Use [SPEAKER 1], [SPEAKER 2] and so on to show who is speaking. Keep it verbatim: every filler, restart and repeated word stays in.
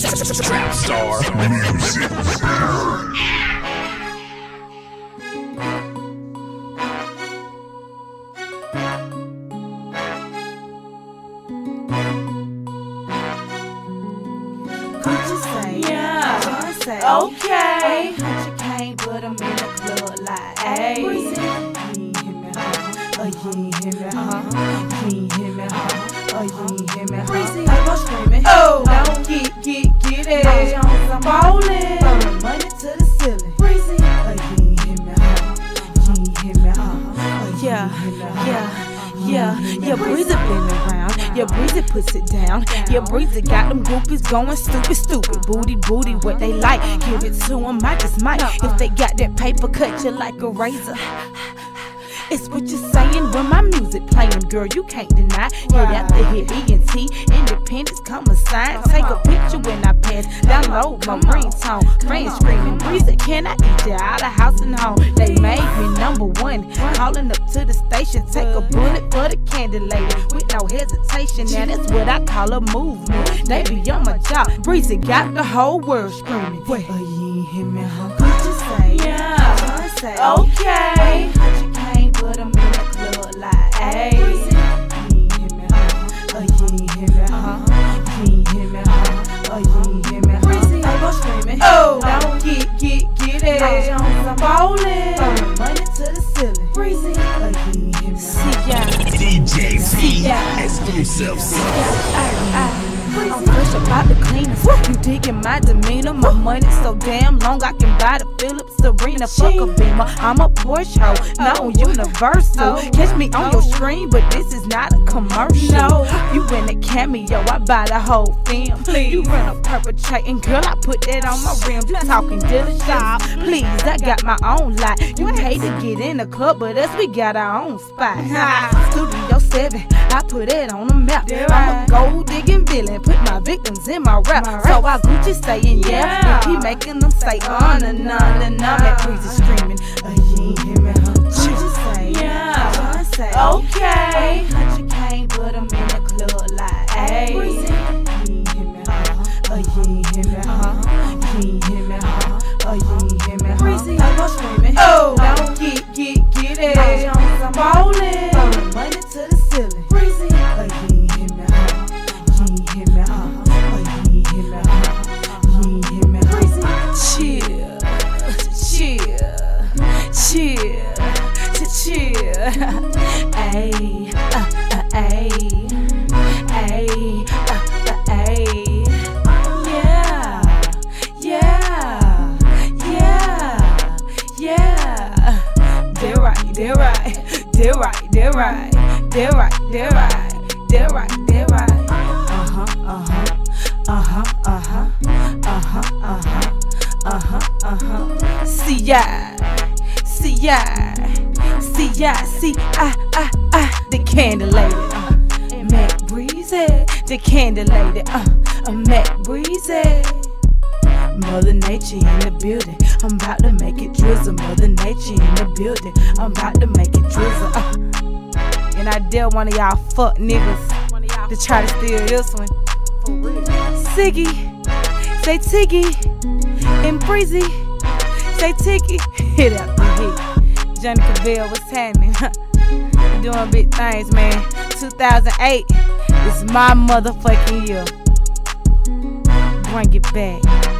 [SPEAKER 1] Trap Star Music.
[SPEAKER 2] Okay, you can't put them in the club like, ayy. You ain't hear me, huh? Oh, you ain't hear me, huh? You ain't hear me, huh? Oh, you ain't hear me, huh? I go screaming, oh, don't get, get, get it. I'm ballin', throwing money to the ceiling. Oh, you ain't hear me, huh? You ain't hear me, huh? Oh, yeah, yeah. Yeah, yeah, Bre-Z been around. Yeah, Bre-Z puts it down. Yeah, Bre-Z got them groupies going stupid, stupid. Booty, booty, what they like. Give it to them, I just might. If they got that paper, cut you like a razor. It's what you're saying when my music playing, girl, you can't deny. Hit after hit, E N T, independence come aside. Take a picture when I pass, download my ringtone. Friends screaming, Bre-Z, can I eat you out of house and home? They made me number one, calling up to the station. Take a bullet for the candle lady, with no hesitation. Now that's what I call a movement. They be on my job, Bre-Z got the whole world screaming. Wait, oh, you ain't hear me, huh? Could you say, yeah, say, okay. Put them in the club like, ayy. You ain't hear me, huh? Oh, you ain't hear me, huh? You ain't hear me, huh? Oh, you ain't hear me, huh? I go screaming, oh, don't get, get, get it. I'm ballin', throwing money to the ceiling. Oh, you ain't hear me, huh?
[SPEAKER 1] D J Z, exclusive.
[SPEAKER 2] I'm fresh about the cleaners. You digging my demeanor? My money so damn long I can buy the Philips Arena. Fuck a Beamer, I'm a Porsche hoe, no universal. Catch me on your screen, but this is not a commercial. You in a cameo, I buy the whole film. You run a perpetrating, girl, I put that on my rims. You talking dealership? Please, I got my own lot. You pay to get in the club, but us we got our own spot. Studio seven, I put it on the map. I'm a gold digging villain. Put my victims in my rap, so I Gucci saying yeah, and he making them say on and on and on. That Bre-Z screaming, oh, you ain't hear me, huh? Gucci say yeah, say okay. You can't put them in the club like, ayy. You ain't hear me, huh? Oh, you ain't hear me, huh? You ain't hear me, huh? Oh, you ain't hear me, huh? I go screaming, oh, don't get, get, get it. I'm ballin', throwing money to the ceiling. Oh, you ain't hear me, huh? You ain't hear me, huh? Oh, you ain't hear me, huh? You ain't hear me, huh? Chill, chill, chill, chill. Ayy, uh, uh, ayy, ayy, uh, uh, ayy. Yeah, yeah, yeah, yeah. They're right, they're right, they're right, they're right, they're right, they're right, they're right, they're right. Uh-huh, uh-huh, uh-huh, uh-huh, uh-huh, uh-huh, uh-huh, uh-huh. See ya, see ya, see ya, see ah ah ah. The candle lady, uh, Mac Bre-Z, the candle lady, uh, uh Mac Bre-Z. Mother Nature in the building, I'm about to make it drizzle. Mother Nature in the building, I'm about to make it drizzle. Uh. And I dare one of y'all fuck niggas to try to steal this one. For real. Siggy, say Tiggy, and Bre-Z, say Tiggy. Hit up the hit. Johnny Cavell, what's happening? You doing big things, man. two thousand eight is my motherfucking year. Bring it back.